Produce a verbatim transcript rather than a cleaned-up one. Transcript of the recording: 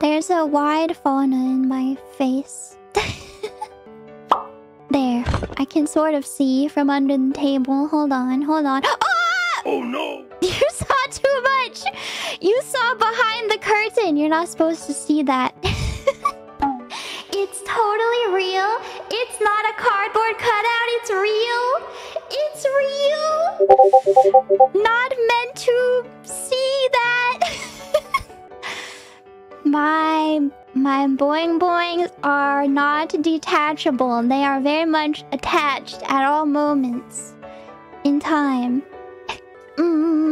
There's a wide fauna in my face. There. I can sort of see from under the table. Hold on, hold on. Ah! Oh no! You saw too much! You saw behind the curtain. You're not supposed to see that. It's totally real. It's not a cardboard cutout. It's real. It's real. Not meant to see that. my my boing boings are not detachable. They are very much attached at all moments in time. Mm.